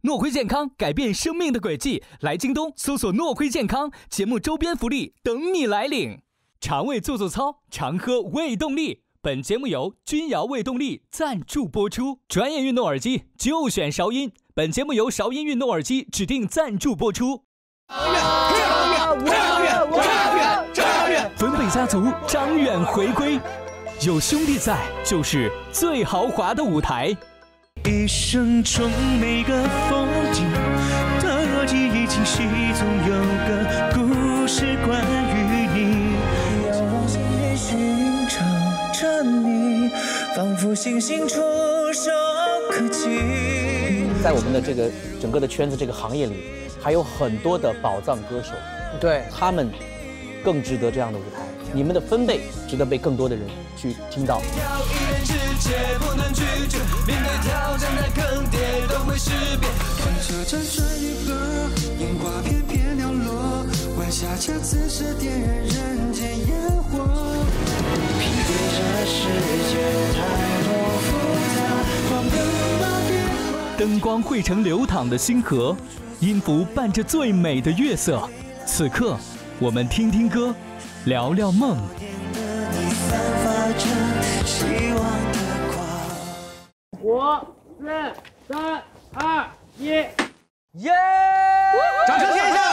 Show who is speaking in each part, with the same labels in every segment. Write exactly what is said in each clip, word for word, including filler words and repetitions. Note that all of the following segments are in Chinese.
Speaker 1: 诺辉健康改变生命的轨迹，来京东搜索诺辉健康，节目周边福利等你来领。肠胃做做操，常喝胃动力。本节目由君瑶胃动力赞助播出，专业运动耳机就选韶音。本节目由韶音运动耳机指定赞助播出。分贝家族张远回归，有兄弟在，就是最豪华的舞台。
Speaker 2: 一生中每个风景，的逻辑与清晰，总有个故事关于你。遥望星月寻找着你，仿佛星星触手可及。
Speaker 3: 在我们的这个整个的圈子这个行业里，还有很多的宝藏歌手，
Speaker 4: 对
Speaker 3: 他们更值得这样的舞台。你们的分贝值得被更多的人去听到。
Speaker 1: 灯光汇成流淌的星河，音符伴着最美的月色。此刻，我们听听歌，聊聊梦。
Speaker 4: 五、四、三、二、一，耶！
Speaker 3: 掌声谢一下！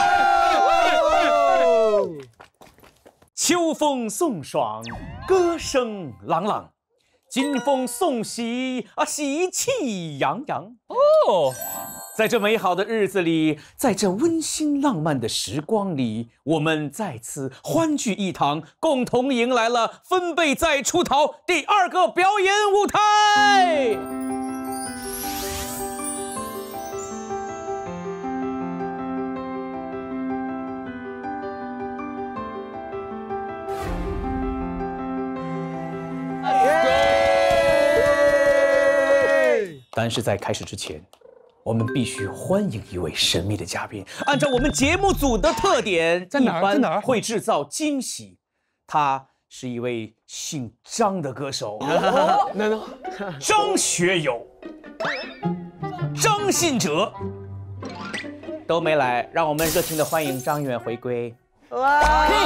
Speaker 3: 秋风送爽，歌声朗朗；金风送喜，啊，喜气洋洋。哦，在这美好的日子里，在这温馨浪漫的时光里，我们再次欢聚一堂，共同迎来了分贝再出逃第二个表演舞台。但是在开始之前，我们必须欢迎一位神秘的嘉宾。按照我们节目组的特点，
Speaker 4: 在哪儿？在哪儿？
Speaker 3: 会制造惊喜。他是一位姓张的歌手，
Speaker 4: 难道
Speaker 3: 张学友、张信哲都没来，让我们热情的欢迎张远回归。
Speaker 4: 哇！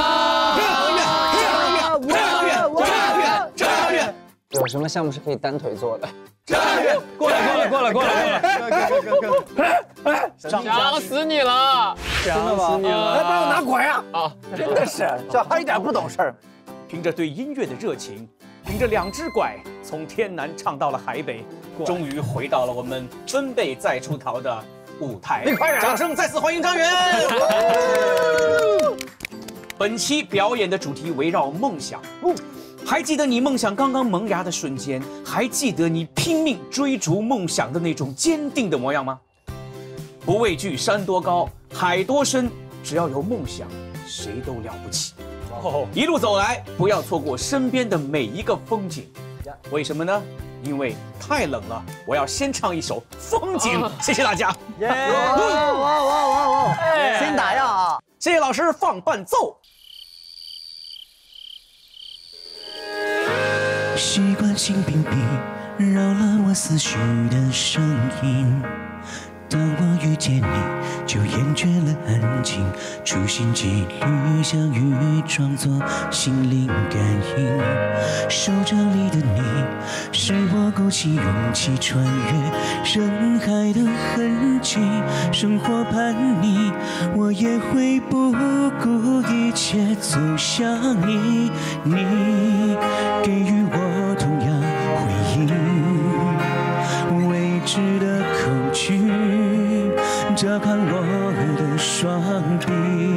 Speaker 4: 有什么项目是可以单腿做的？
Speaker 3: 过来，过来，过来，过来，过来！
Speaker 5: 想死你了！
Speaker 4: 想死你了！
Speaker 5: 来，帮我拿管呀！
Speaker 4: 啊，
Speaker 5: 真的是小孩一点不懂事儿。
Speaker 3: 凭着对音乐的热情，凭着两只拐，从天南唱到了海北，终于回到了我们分贝再出逃的舞台。掌声再次欢迎张远！本期表演的主题围绕梦想。还记得你梦想刚刚萌芽的瞬间，还记得你拼命追逐梦想的那种坚定的模样吗？不畏惧山多高，海多深，只要有梦想，谁都了不起。哦，一路走来，不要错过身边的每一个风景。为什么呢？因为太冷了，我要先唱一首《风景》。谢谢大家。
Speaker 4: 耶！哇哇哇哇哇！
Speaker 5: 先打呀啊！
Speaker 3: 谢谢老师放伴奏。
Speaker 2: 习惯性屏蔽扰了我思绪的声音，当我遇见你就厌倦了安静，处心积虑相遇装作心灵感应，手掌里的你是我鼓起勇气穿越人海的痕迹，生活叛逆我也会不顾一切走向你，你给予我同样回应，未知的恐惧照看我的双臂，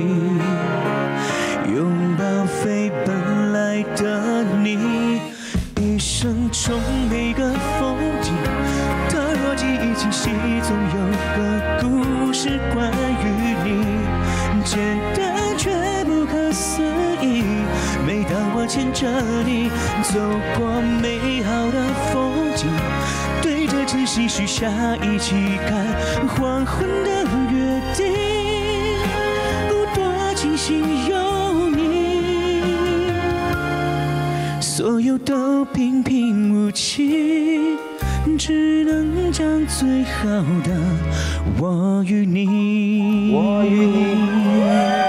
Speaker 2: 拥抱飞奔来的你，一生中每个风景的逻辑与清晰，总有个故事关于你，简单却不可思议。每当我牵着你走过美好的风景，对着晨曦许下一起看黄昏的约定，多庆幸有你，所有都平平无奇， 只能将最好的我与你，我与你。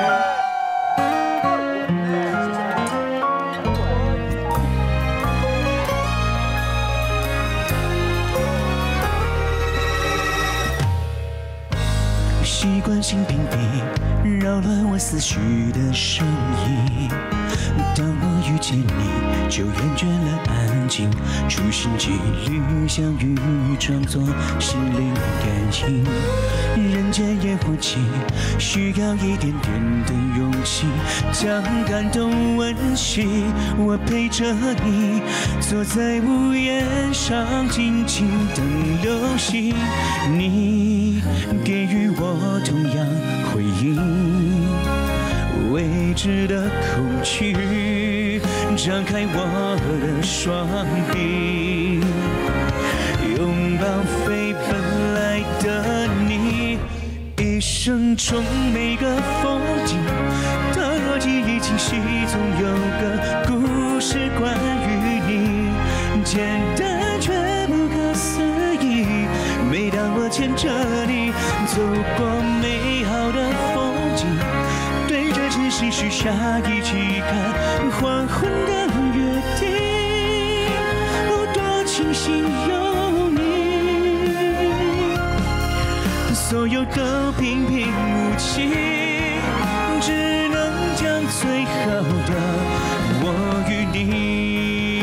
Speaker 2: 习惯性屏蔽，扰乱我思绪的声音。当我遇见你，就厌倦了安静，处心积虑相遇，装作心灵感应。人间烟火气，需要一点点的勇气，将感动温习。我陪着你，坐在屋檐上，静静等流星。你给予我同样回应，未知的恐惧，张开我的双臂，拥抱非本来的你。一生中每个风景，倘若记忆清晰，总有个故事关于你，简单却不可思议。每当我牵着你走过美好的风景，对着只是许下一起看黄昏的约定，哦，多庆幸有你，所有都平平无奇，只能将最好的我与你。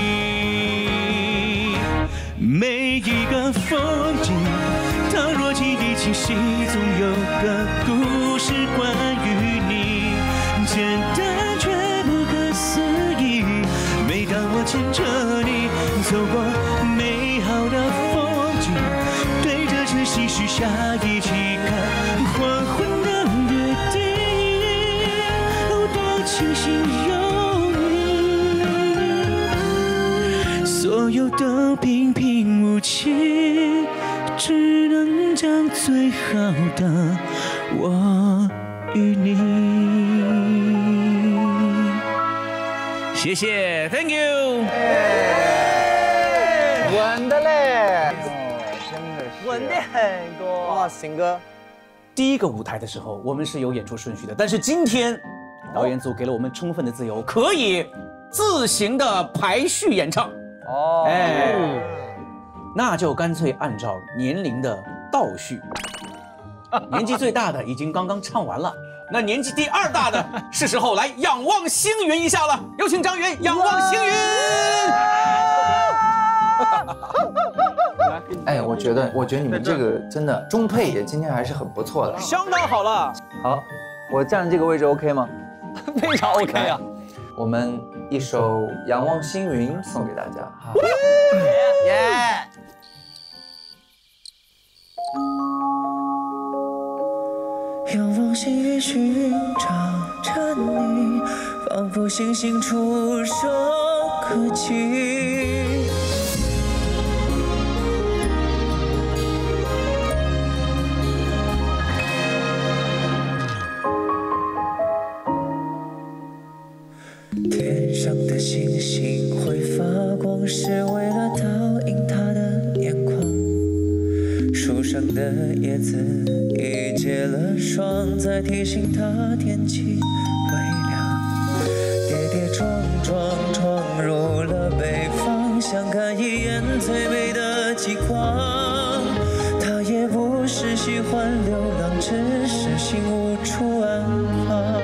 Speaker 2: 每一个风景，倘若记忆清晰，总有个故事关于你，简单却不可思议。每当我牵着你走过美好的风景，对着晨曦许下一起看黄昏的约定，哦，多庆幸有你，所有都平平无奇，只能将最好的我与你。谢谢 ，Thank you。
Speaker 4: 稳的嘞，真的是
Speaker 5: 稳得很，哥。哇，行哥，
Speaker 3: 第一个舞台的时候，我们是有演出顺序的，但是今天导演组给了我们充分的自由，可以自行的排序演唱。
Speaker 4: 哦，
Speaker 3: 哎，那就干脆按照年龄的倒序，年纪最大的已经刚刚唱完了，那年纪第二大的是时候来仰望星云一下了，有请张元仰望星云。
Speaker 6: 哎，我觉得，我觉得你们这个真的中配也今天还是很不错的，
Speaker 5: 相当好了。
Speaker 6: 好，我站这个位置 OK 吗？
Speaker 5: 非常 OK 啊。
Speaker 6: 我们一首《仰望星云》送给大家。好，
Speaker 5: 耶！
Speaker 2: 仰望星云，寻找着你，仿佛星星触手可及。天上的星星会发光，是为了倒映它的眼眶。树上的叶子已结了霜，在提醒它天气微凉。跌跌撞撞闯入了北方，想看一眼最美的极光。它也不是喜欢流浪，只是心无处安放。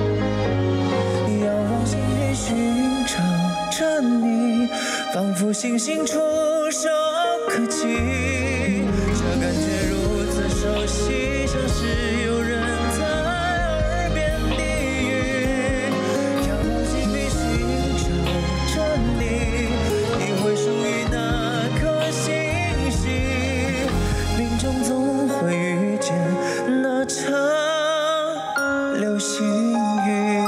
Speaker 2: 寻找着你，仿佛星星触手可及，这感觉如此熟悉，像是有人在耳边低语。仰望星云，寻找着你，你会属于那颗星星，命中总会遇见那场流星雨。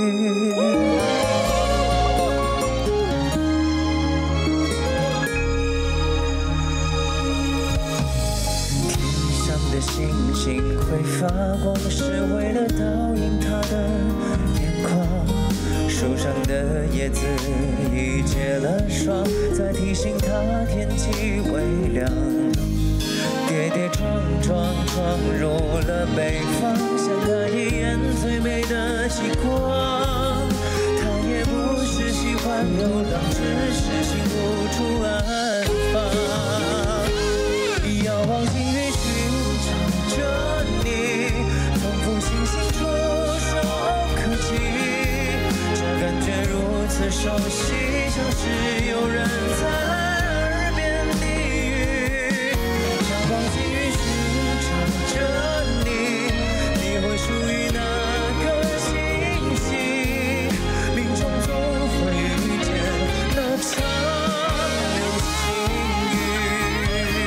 Speaker 2: 星星会发光，是为了倒映它的眼眶。树树上的叶子已结了霜，在提醒它天气微凉。跌跌撞撞闯入了北方，想看一眼最美的极光。它也不是喜欢流浪，只是心无处安放。遥望星云寻找着你，仿佛星星触手可及。这感觉如此熟悉，像是有人在耳边低语。遥望星云寻找着你，你会属于哪个星系？命中总会遇见那场流星雨。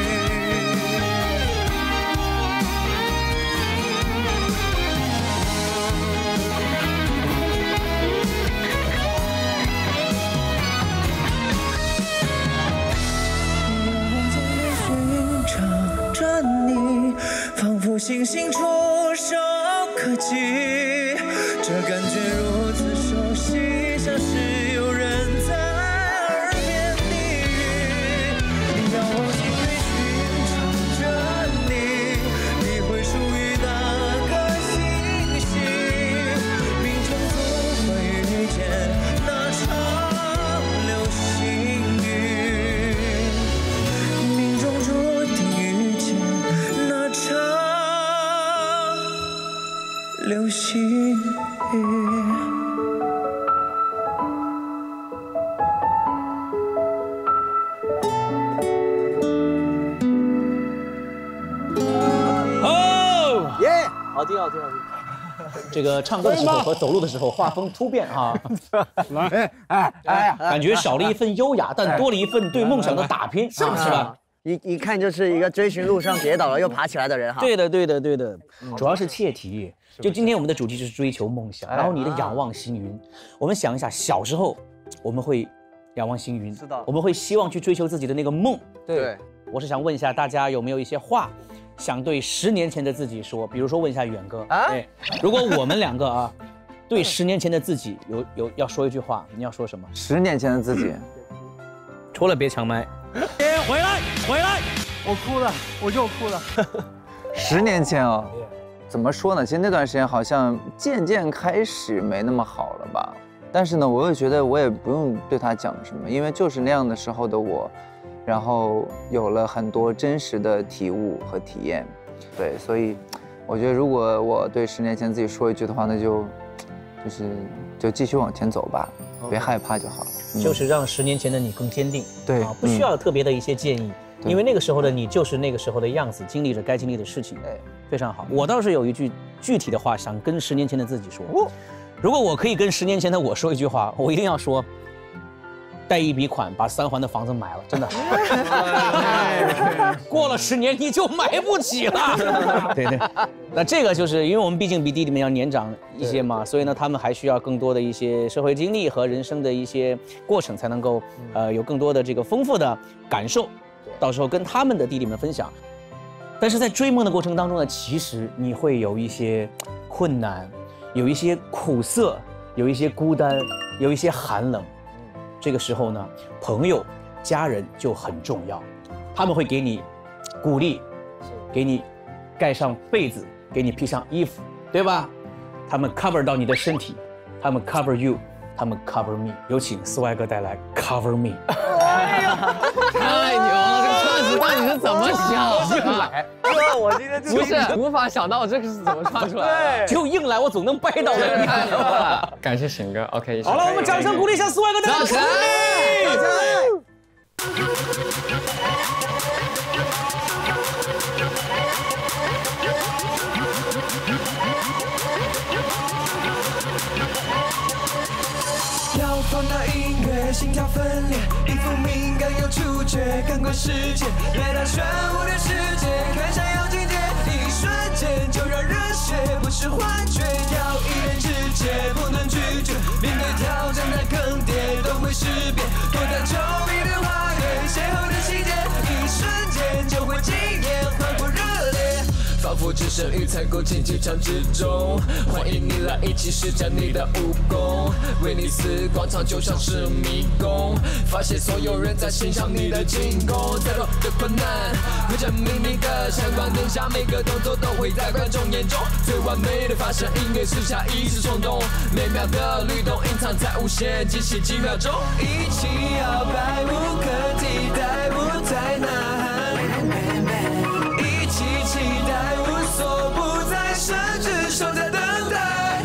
Speaker 2: 着你，仿佛星星触手可及，这感觉如此熟悉，像是有人在耳边低语。遥望星云寻找着你，你会属于哪个星系？命中总会遇见那场流星雨，命中注定遇见那场流星雨。
Speaker 3: 哦，
Speaker 5: 耶，好听好听好听。
Speaker 3: 这个唱歌的时候和走路的时候画风突变啊，
Speaker 4: 哎哎哎，
Speaker 3: 感觉少了一份优雅，但多了一份对梦想的打拼，是吧？
Speaker 5: 一一看就是一个追寻路上跌倒了又爬起来的人哈。
Speaker 3: 对的，对的，对的，主要是切题。就今天我们的主题就是追求梦想，然后你的仰望星云。我们想一下，小时候我们会仰望星云，
Speaker 5: 是的
Speaker 3: 我们会希望去追求自己的那个梦。
Speaker 5: 对，
Speaker 3: 我是想问一下大家有没有一些话想对十年前的自己说？比如说问一下远哥，
Speaker 5: 啊
Speaker 3: 哎，如果我们两个啊，对十年前的自己有有要说一句话，你要说什么？
Speaker 6: 十年前的自己，
Speaker 3: 除了别抢麦，回来，回来。
Speaker 4: 我哭了，我又哭了。
Speaker 6: 十年前哦，怎么说呢？其实那段时间好像渐渐开始没那么好了吧。但是呢，我又觉得我也不用对他讲什么，因为就是那样的时候的我，然后有了很多真实的体悟和体验。对，所以我觉得如果我对十年前自己说一句的话，那就就是就继续往前走吧，别害怕就好了。嗯、
Speaker 3: 就是让十年前的你更坚定。
Speaker 6: 对
Speaker 3: 啊，不需要特别的一些建议。
Speaker 6: 对
Speaker 3: 因为那个时候的你就是那个时候的样子，经历着该经历的事情，
Speaker 6: 对，
Speaker 3: 非常好。我倒是有一句具体的话想跟十年前的自己说，如果我可以跟十年前的我说一句话，我一定要说，贷一笔款把三环的房子买了，真的。过了十年你就买不起了。对对，那这个就是因为我们毕竟比弟弟们要年长一些嘛，所以呢，他们还需要更多的一些社会经历和人生的一些过程，才能够呃有更多的这个丰富的感受。到时候跟他们的弟弟们分享，但是在追梦的过程当中呢，其实你会有一些困难，有一些苦涩，有一些孤单，有一些寒冷。这个时候呢，朋友、家人就很重要，他们会给你鼓励，给你盖上被子，给你披上衣服，对吧？他们 cover 到你的身体，他们 cover you， 他们 cover me。有请斯外哥带来 Cover Me。
Speaker 7: 太牛了！这个串子到底是怎么想的？
Speaker 5: 来，我今天
Speaker 7: 不是无法想到这个是怎么串出来的。
Speaker 3: 就硬来，我总能掰到的。
Speaker 7: 太牛了！感谢醒哥 ，OK。
Speaker 3: 好了，我们掌声鼓励一下斯外哥带来 Cover Me。
Speaker 8: 要放大音乐，心跳分裂，皮肤敏感有触觉，感官世界，来到玄武的世界，看闪耀境界，一瞬间就让热血不是幻觉，要一念之间不能拒绝，面对挑战的更迭都会识别，躲在稠密的花园，邂逅的细节，一瞬间就会惊艳，欢呼热烈，仿佛佛之神与采购进机场之中，欢迎你来一起施展你的武功。威尼斯广场就像是迷宫，发现所有人在欣赏你的进攻。再多的困难会证明你的闪光灯下，每个动作都会在观众眼中最完美的发生。音乐是下意识冲动，美妙的律动隐藏在无限惊喜几秒钟，一起摇摆无可替代，舞台呐喊，一起期待，无所不在，甚至守在等待。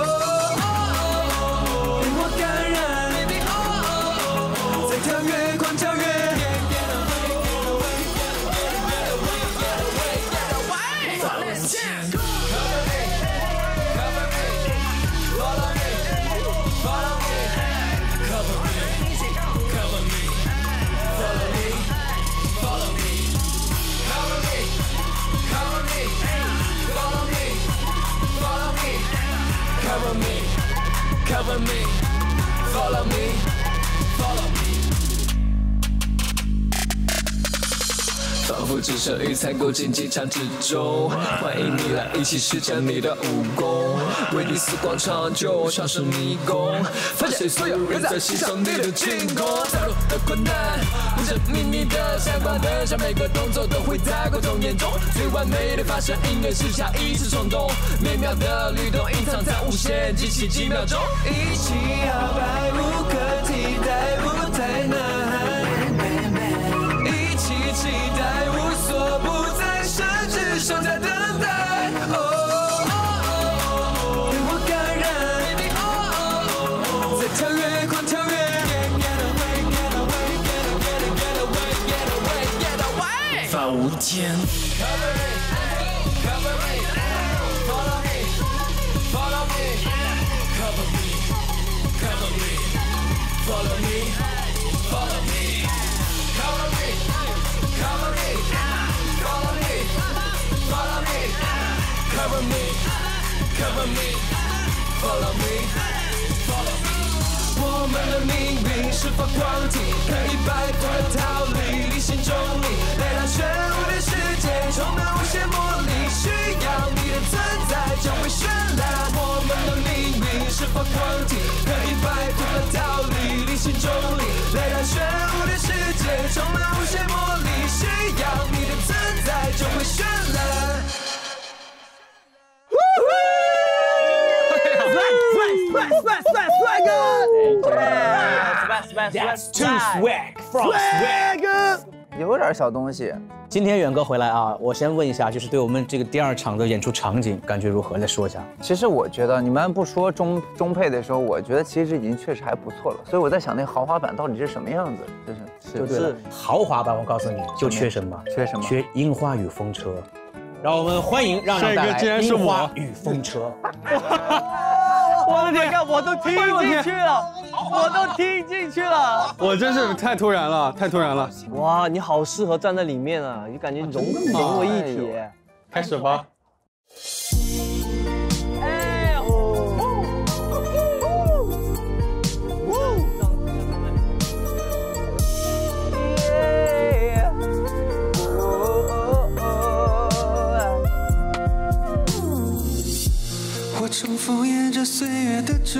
Speaker 8: 哦，被我感染，在跳跃，狂跳跃。Cover me, cover me, follow me, follow me。仿佛置身于采购进机场之中，欢迎你来一起施展你的武功。威尼斯广场就像是迷宫，发现所有人在欣赏你的进攻。再多的困难会证明你的闪光灯下，每个动作都会在观众眼中最完美的发生。音乐是下意识冲动，美妙的律动隐藏在无限惊喜几秒钟，一起摇摆无可替代，舞台呐喊，一起期待，无所不在，甚至守在等待。哦，被我感染，在跳跃，狂跳跃。法无天。Follow me, follow me, cover me, cover me, follow me, follow me, cover me, cover me, follow me, follow me。我们的命运是否光体，可以摆脱逃离理性中立，来到玄武的世界，充满无限魔力，需要你的存在将会绚烂。我们的命运是否光体，可以摆脱逃离理性中立，来到玄武的世界，充满无限魔力，需要你的存在就会绚烂。
Speaker 5: 帅帅帅帅哥
Speaker 3: That's too swag from swag。
Speaker 6: 有点小东西。
Speaker 3: 今天远哥回来啊，我先问一下，就是对我们这个第二场的演出场景感觉如何？再说一下。
Speaker 6: 其实我觉得你们不说中中配的时候，我觉得其实已经确实还不错了。所以我在想那个豪华版到底是什么样子？就是
Speaker 3: 就对了，豪华版我告诉你就缺什么？
Speaker 6: 缺什么？
Speaker 3: 缺樱花雨风车。让我们欢迎让让带来樱花雨风车。
Speaker 5: 我的天，看我都听进去了，我都听进去了。
Speaker 4: 我真是太突然了，太突然了。
Speaker 5: 哇，你好适合站在里面啊，你感觉融融为一体。
Speaker 4: 开始吧。
Speaker 5: 哎哦。
Speaker 8: 我重复沿着岁月的辙，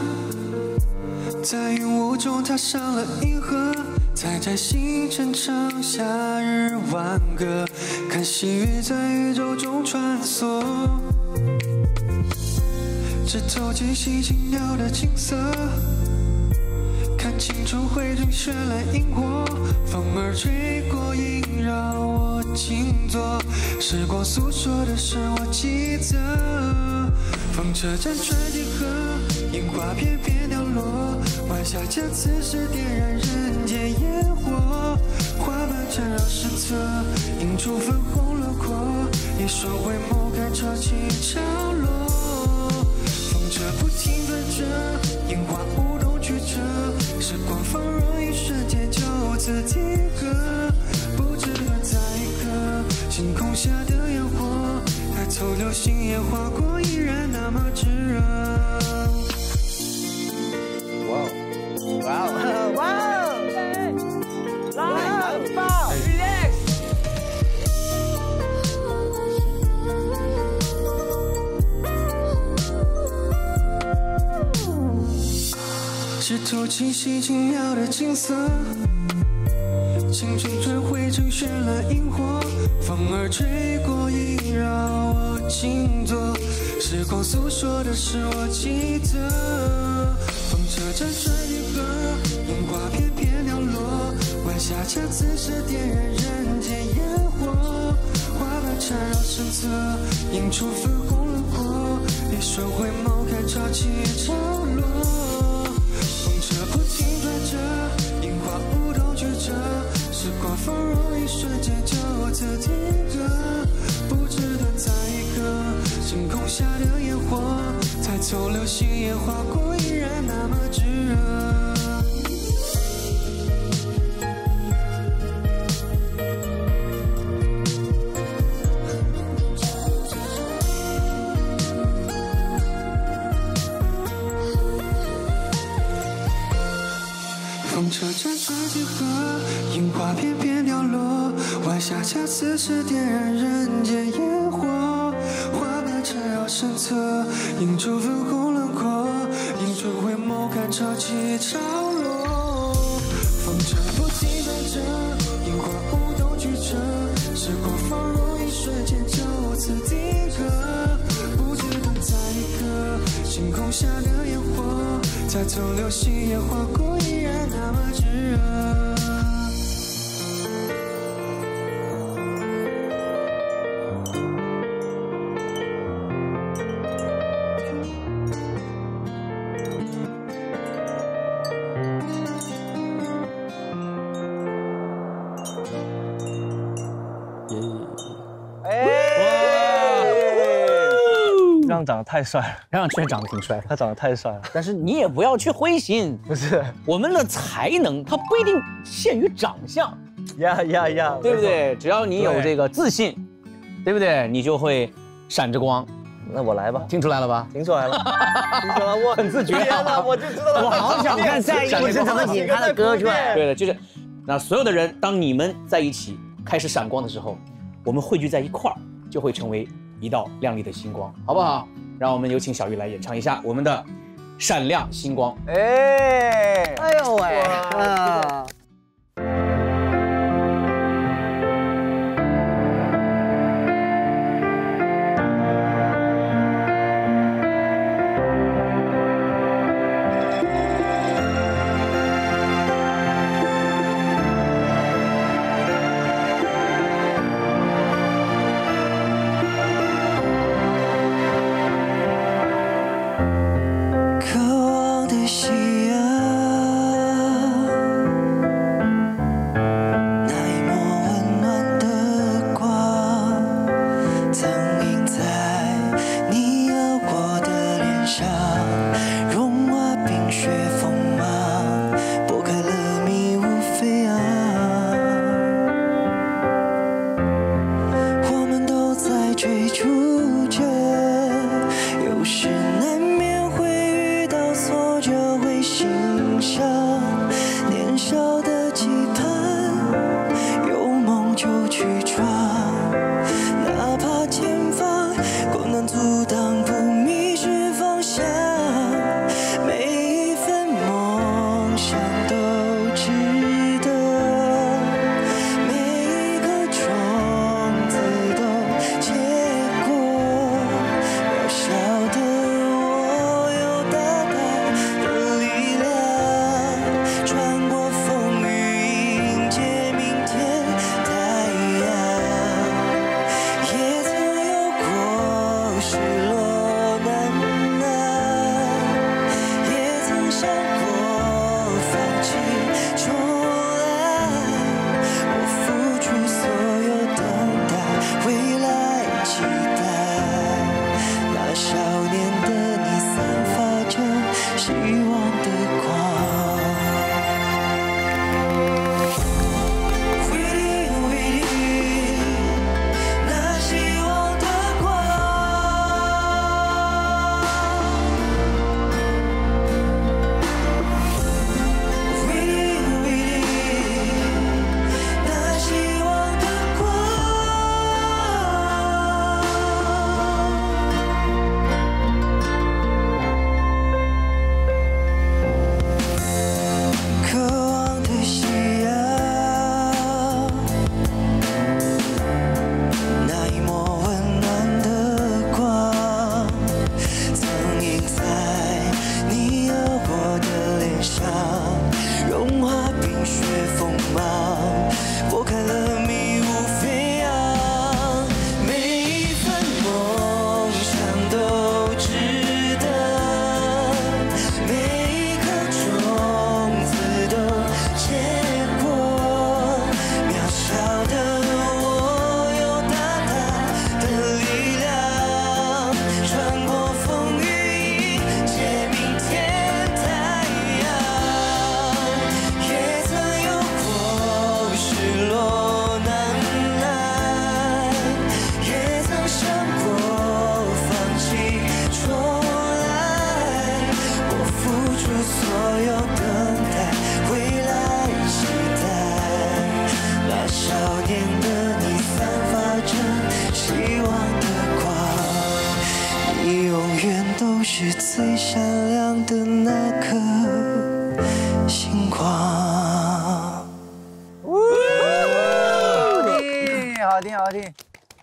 Speaker 8: 在云雾中踏上了银河，踩在星辰唱夏日挽歌，看星月在宇宙中穿梭，只走进细青鸟的景色，看清楚汇成绚烂萤火，风儿吹过萦绕我静坐，时光诉说的是我记得。风车辗转几何，樱花片片掉落，晚霞将此时点燃人间烟火，花瓣缠绕史册，映出粉红轮廓，一双回眸看潮起潮落，风车不停转着，樱花舞动曲折，时光放若一瞬间就此停格，不知何在何，星空下的烟火，还凑流星也划过，依然那么炙热。
Speaker 5: 哇哦，哇哦，哇哦，来，很棒 ，relax。
Speaker 8: 透清晰精妙的景色，青春转回成绚烂萤火，风儿吹过萦绕我静坐，时光诉说的是我记得。风车辗转几何，樱花片片飘落，晚霞恰此时点燃人间烟火，花瓣缠绕身侧，映出粉红轮廓，一瞬回眸看潮起潮落。风车不停转着，樱花舞动曲折，时光放容一瞬间就此停格，不知道在一刻，星空下的烟火，才从流星也划过，依然那么炙热。风车辗转几何，樱花片片飘落，晚霞恰此时点燃人间烟火，花瓣缠绕身侧，映出粉红轮廓，迎春回眸看潮起潮落。风车不停转着，樱花舞动曲折，时光放容一瞬间就此定格，不知等在一刻，星空下的烟火，才从流星也划过，依然那么炙热。
Speaker 5: 让长得太帅了，
Speaker 3: 让让确实长得挺帅的，
Speaker 5: 他长得太帅了。
Speaker 3: 但是你也不要去灰心，
Speaker 5: 不是
Speaker 3: 我们的才能它不一定限于长相，
Speaker 5: 呀呀呀，
Speaker 3: 对不对？只要你有这个自信，对不对？你就会闪着光。
Speaker 5: 那我来吧，
Speaker 3: 听出来了吧？
Speaker 5: 听出来了，听出来，我
Speaker 3: 很自觉啊
Speaker 5: 天哪，我就知道了，
Speaker 7: 我好想看下一步是怎么引他的歌出来。
Speaker 3: 对的，就是那所有的人，当你们在一起开始闪光的时候，我们汇聚在一块儿，就会成为一道亮丽的星光，好不好？让我们有请小玉来演唱一下我们的《闪亮星光》。
Speaker 5: 哎，
Speaker 7: 哎呦喂，啊！
Speaker 8: 穿过风雨迎接明天太阳。 是最闪亮的那颗星光。
Speaker 6: 好听，好听，好听。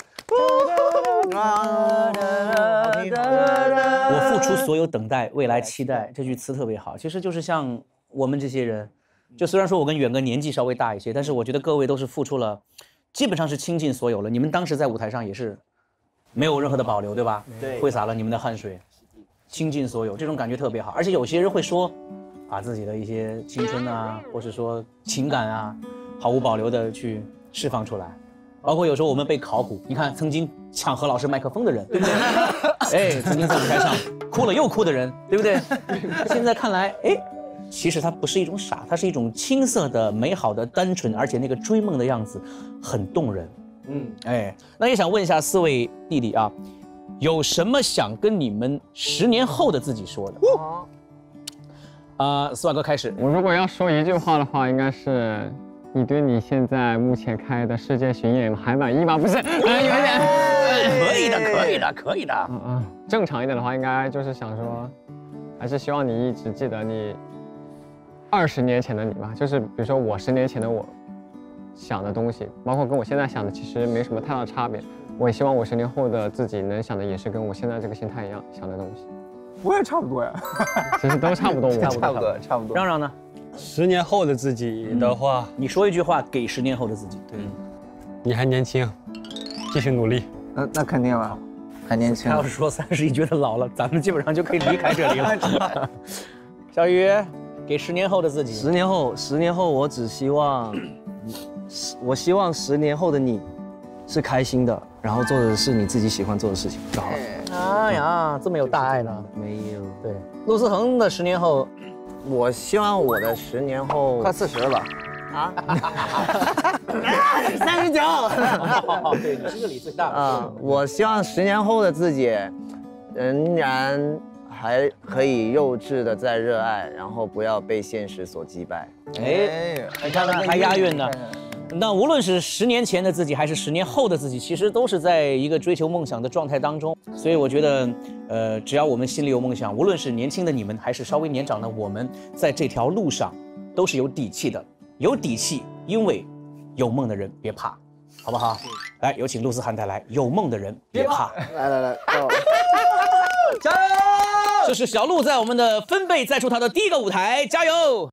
Speaker 3: 我付出所有等待，未来期待，这句词特别好。其实就是像我们这些人，就虽然说我跟远哥年纪稍微大一些，但是我觉得各位都是付出了，基本上是倾尽所有了。你们当时在舞台上也是没有任何的保留，对吧？对，挥洒了你们的汗水，倾尽所有，这种感觉特别好。而且有些人会说，把自己的一些青春啊，或是说情感啊，毫无保留的去释放出来。包括有时候我们被考古，你看曾经抢何老师麦克风的人，对不对？哎，曾经在舞台上哭了又哭的人，对不对？现在看来，哎，其实它不是一种傻，它是一种青涩的、美好的、单纯，而且那个追梦的样子很动人。嗯，哎，那也想问一下四位弟弟啊，有什么想跟你们十年后的自己说的？啊、呃，四万哥开始。
Speaker 7: 我如果要说一句话的话，应该是。你对你现在目前开的世界巡演还满意吗？不是，有点，
Speaker 3: 可以的，可以的，可以的。
Speaker 7: 嗯嗯，正常一点的话，应该就是想说，还是希望你一直记得你二十年前的你吧。就是比如说我十年前的我想的东西，包括跟我现在想的，其实没什么太大的差别。我也希望我十年后的自己能想的也是跟我现在这个心态一样想的东西。
Speaker 4: 我也差不多呀，
Speaker 7: 其实都差不多，
Speaker 6: 差不多，差不多，差不多。
Speaker 3: 让让呢？
Speaker 4: 十年后的自己的话，
Speaker 3: 嗯、你说一句话给十年后的自己。对，
Speaker 4: 你还年轻，继续努力。
Speaker 6: 那那肯定了，还年轻。
Speaker 3: 他要是说三十一觉得老了，咱们基本上就可以离开这里了。小雨，给十年后的自己。
Speaker 5: 十年后，十年后，我只希望，我希望十年后的你是开心的，然后做的是你自己喜欢做的事情就好了。
Speaker 3: 哎呀，这么有大爱呢？
Speaker 5: 没有。
Speaker 3: 对，陆思恒的十年后。
Speaker 9: 我希望我的十年后
Speaker 6: 快四十了吧？
Speaker 9: 啊，三十九。
Speaker 3: 对，你是这里最大的。
Speaker 9: 啊，我希望十年后的自己，仍然还可以幼稚的在热爱，然后不要被现实所击败。
Speaker 3: 哎，你看看还押韵呢。那无论是十年前的自己，还是十年后的自己，其实都是在一个追求梦想的状态当中。所以我觉得，呃，只要我们心里有梦想，无论是年轻的你们，还是稍微年长的我们，在这条路上都是有底气的。有底气，因为有梦的人别怕，好不好？来，有请陆思涵带来《有梦的人别怕》。
Speaker 9: 来来来，
Speaker 3: 加油！这是小鹿在我们的分贝再出他的第一个舞台，加油！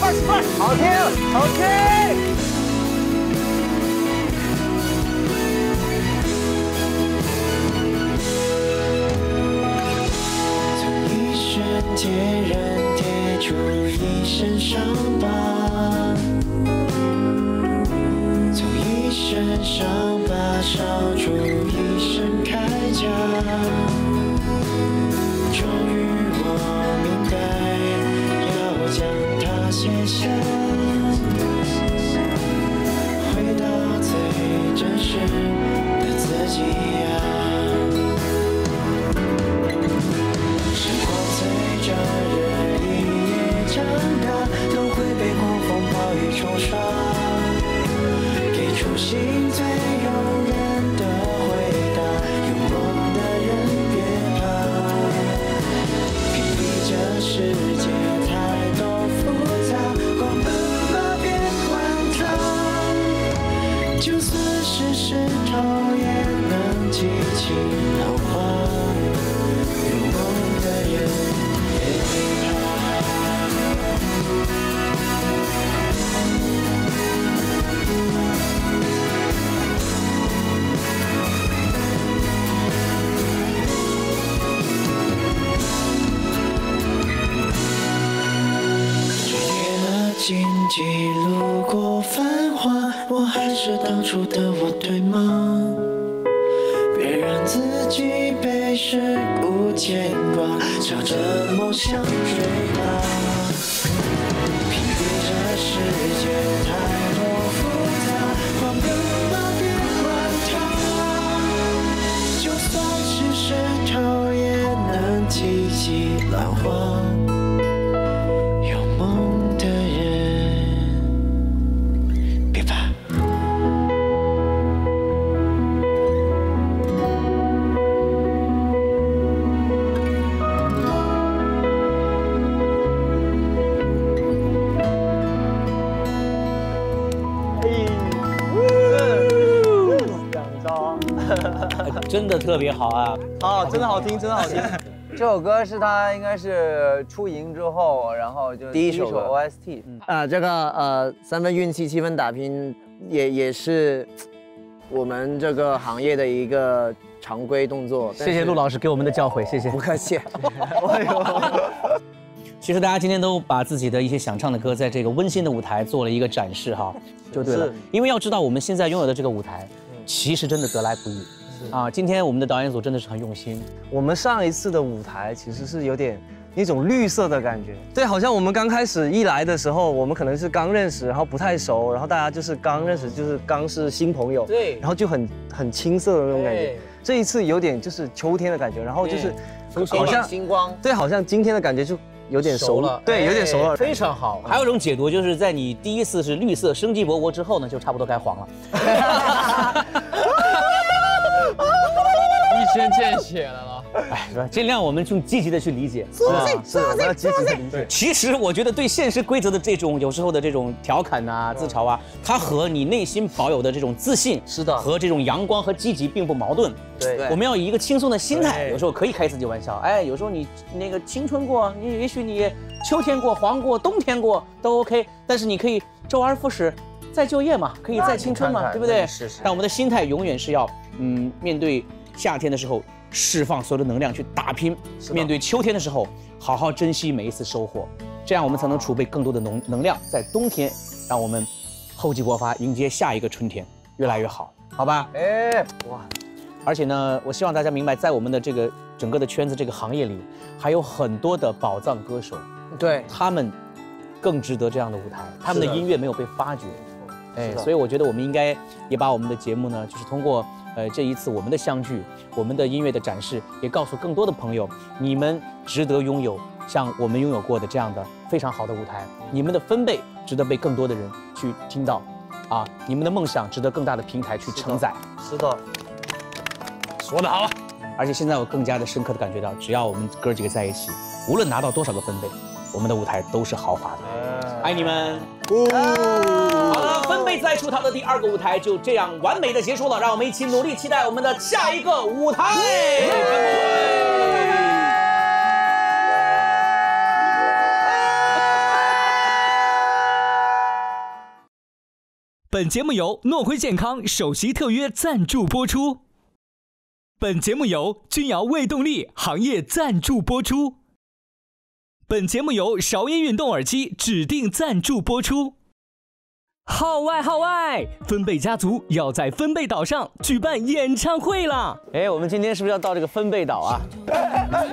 Speaker 9: super， 好听，好听。
Speaker 8: 从一瞬间人贴出一身伤疤，从一身伤疤烧出一身铠甲。终于我明白，要将它卸下，回到最真实的自己呀。时光随着日一夜长大，都会被狂风暴雨冲刷，给出心最诱人的回答。有梦的人别怕，屏蔽这世界太多复杂，狂奔吧别管它，就算是石头也能激起浪花。有梦的人别怕。荆棘路过繁华，我还是当初的我，对吗？别让自己被世故牵挂，朝着梦想追吧。屏蔽这世界太多复杂，狂奔吧别管它，就算是石头也能激起浪花。
Speaker 3: 真的特别好啊！
Speaker 5: 好，真的好听，真的好听。
Speaker 6: 这首歌是他应该是出营之后，然后就
Speaker 9: 第一首歌
Speaker 6: O S T。
Speaker 9: 啊，这个呃三分运气七分打拼，也也是我们这个行业的一个常规动作。
Speaker 5: 谢谢陆老师给我们的教诲，谢谢。
Speaker 9: 不客气。
Speaker 3: 其实大家今天都把自己的一些想唱的歌，在这个温馨的舞台做了一个展示哈，就对了。因为要知道我们现在拥有的这个舞台，其实真的得来不易。啊，今天我们的导演组真的是很用心。
Speaker 5: 我们上一次的舞台其实是有点一种绿色的感觉，对，好像我们刚开始一来的时候，我们可能是刚认识，然后不太熟，然后大家就是刚认识，就是刚是新朋友，
Speaker 3: 对，
Speaker 5: 然后就很很青涩的那种感觉。这一次有点就是秋天的感觉，然后就是
Speaker 9: 好像星光，
Speaker 5: 对，好像今天的感觉就有点熟了，对，有点熟了，
Speaker 3: 非常好。还有一种解读就是在你第一次是绿色生机勃勃之后呢，就差不多该黄了。
Speaker 7: 一针见血的了，
Speaker 3: 哎，是吧？尽量我们用积极的去理解。
Speaker 5: 是是，我要积极的理解。
Speaker 3: 其实我觉得对现实规则的这种有时候的这种调侃呐、自嘲啊，它和你内心保有的这种自信，
Speaker 5: 是的，
Speaker 3: 和这种阳光和积极并不矛盾。
Speaker 5: 对，
Speaker 3: 我们要以一个轻松的心态，有时候可以开自己玩笑。哎，有时候你那个青春过，你也许你秋天过、黄过、冬天过都 OK， 但是你可以周而复始，再就业嘛，可以再青春嘛，对不对？
Speaker 6: 是是。
Speaker 3: 但我们的心态永远是要，嗯，面对夏天的时候释放所有的能量去打拼，面对秋天的时候好好珍惜每一次收获，这样我们才能储备更多的能能量，在冬天让我们厚积薄发，迎接下一个春天，越来越好，好吧？
Speaker 6: 哎，哇！
Speaker 3: 而且呢，我希望大家明白，在我们的这个整个的圈子这个行业里，还有很多的宝藏歌手，
Speaker 9: 对，
Speaker 3: 他们更值得这样的舞台，他们的音乐没有被发掘。哎，所以我觉得我们应该也把我们的节目呢，就是通过呃这一次我们的相聚，我们的音乐的展示，也告诉更多的朋友，你们值得拥有像我们拥有过的这样的非常好的舞台，你们的分贝值得被更多的人去听到，啊，你们的梦想值得更大的平台去承载。
Speaker 5: 是的，
Speaker 3: 说得好。而且现在我更加的深刻的感觉到，只要我们哥几个在一起，无论拿到多少个分贝，我们的舞台都是豪华的。爱你们！好了，分贝再出逃的第二个舞台就这样完美的结束了，让我们一起努力期待我们的下一个舞台。
Speaker 1: 本节目由诺辉健康首席特约赞助播出。本节目由君瑶卫动力行业赞助播出。本节目由韶音运动耳机指定赞助播出。号外号外！分贝家族要在分贝岛上举办演唱会啦！
Speaker 5: 哎，我们今天是不是要到这个分贝岛啊？
Speaker 9: 哎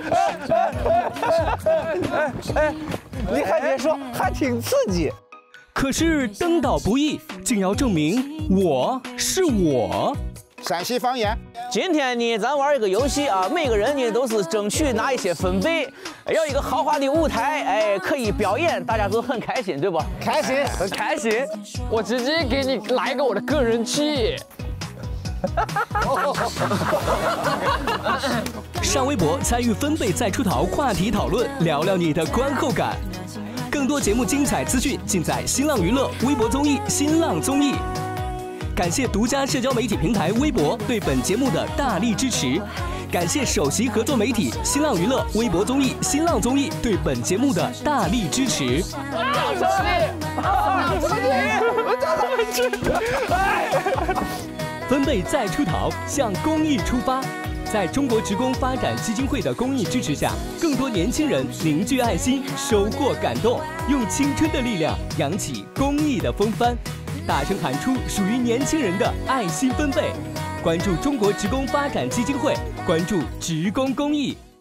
Speaker 9: 哎，你还别说，还挺刺激。
Speaker 1: 可是登岛不易，竟要证明我是我。
Speaker 10: 陕西方言。
Speaker 5: 今天呢，咱玩一个游戏啊，每个人呢都是争取拿一些分贝，要一个豪华的舞台，哎，可以表演，大家都很开心，对不？
Speaker 9: 开心，
Speaker 5: 很开心。
Speaker 7: 我直接给你来一个我的个人气。
Speaker 1: 上微博参与分贝再出逃话题讨论，聊聊你的观后感。更多节目精彩资讯尽在新浪娱乐微博综艺新浪综艺。感谢独家社交媒体平台微博对本节目的大力支持，感谢首席合作媒体新浪娱乐微博综艺新浪综艺对本节目的大力支持。分贝再出逃，向公益出发。在中国职工发展基金会的公益支持下，更多年轻人凝聚爱心，收获感动，用青春的力量扬起公益的风帆。大声喊出属于年轻人的爱心分贝，关注中国职工发展基金会，关注职工公益。